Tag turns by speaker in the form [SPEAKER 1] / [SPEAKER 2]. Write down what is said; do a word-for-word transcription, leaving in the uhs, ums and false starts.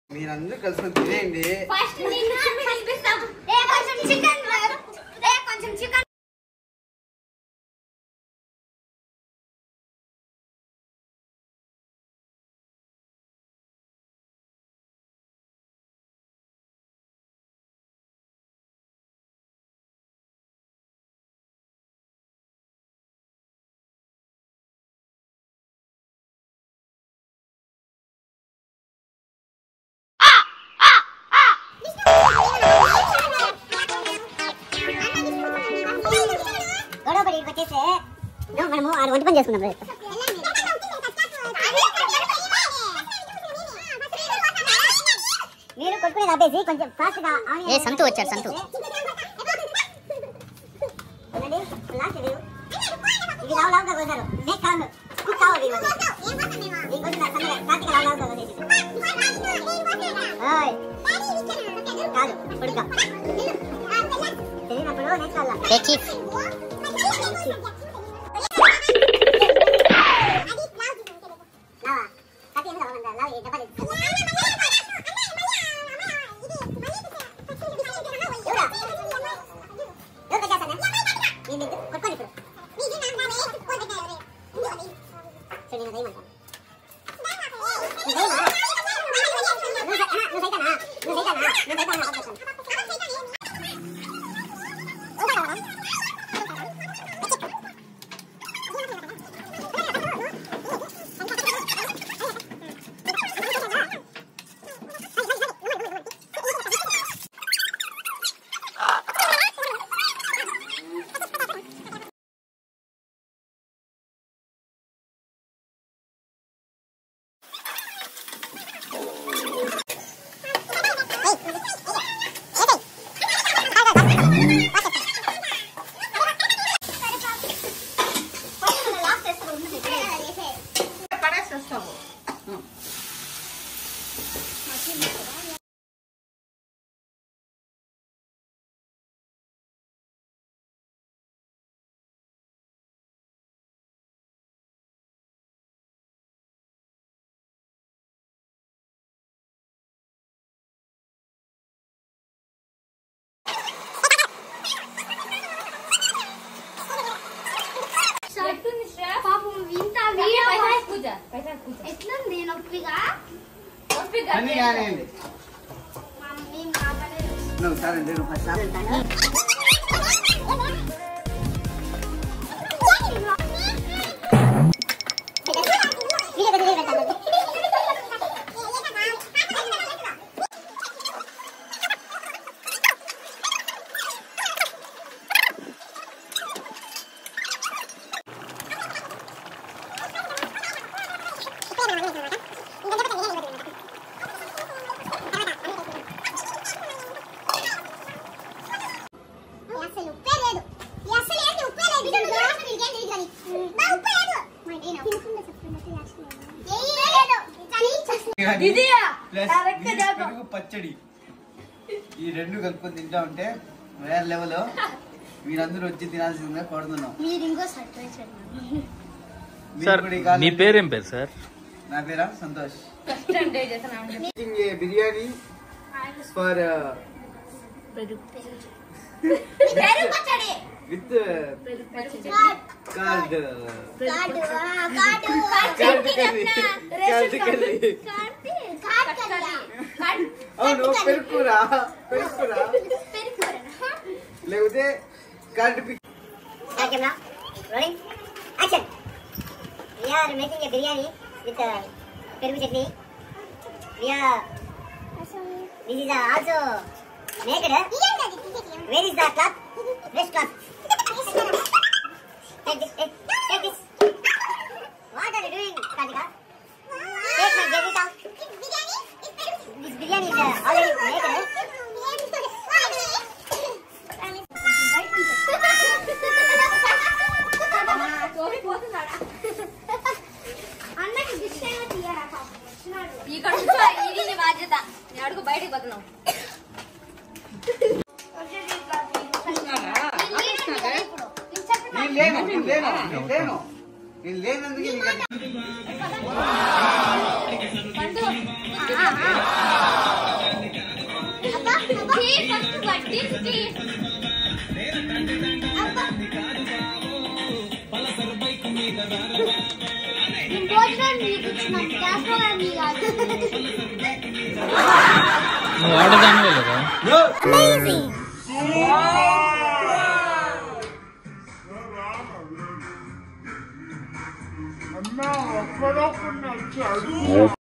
[SPEAKER 1] మీరందరూ కలిసి తినేయండి.
[SPEAKER 2] ఫస్ట్ నిన్ను కనిపిస్తాం. ఏ కొంచెం చికెన్ ఏ కొంచెం చికెన్ మనము ఆరు వంట పని చేసుకున్నాం. మీరు కొట్టుకునేది ఆపేసి కొంచెం ఫాస్ట్ గా ఏ సంతు వచ్చాడు. సంతు ఇది లావు లావుగా కోసారు. నెక్స్ట్ కాదు కుక్ కావాలి. కాదు ఉడక తెలియనప్పుడు నెక్స్ట్ ఎట్లుంది నొప్పిగా
[SPEAKER 1] అన్ని కానివ్వండి. నువ్వు సరే నేను ఫస్ట్ పచ్చడి ఈ రెండు కలుపుకొని తింటా ఉంటే వేరే లెవెల్. మీరందరూ వచ్చి తినాల్సిందిగా కోరుతున్నాం.
[SPEAKER 3] మీ పేరేం పేరు సార్?
[SPEAKER 1] నా పేరా Santosh. Biryani for with card అవును పెరుకురా పెరుకురా లేకపోతే card pick.
[SPEAKER 2] We are making a biryani with uh, perugu chutney. We are. This is uh, also made. Where is the cloth? Fresh cloth. Take this. Take, take this. What are you doing, Kartika? Take my get it out. This biryani is uh, already made. బాధ్యత అడుగు బయటకు పోతున్నావు.
[SPEAKER 1] లేనందుకు
[SPEAKER 3] నువ్వు ఆడదానివే కదా.
[SPEAKER 4] అన్నా ఒక్కడొక్కడు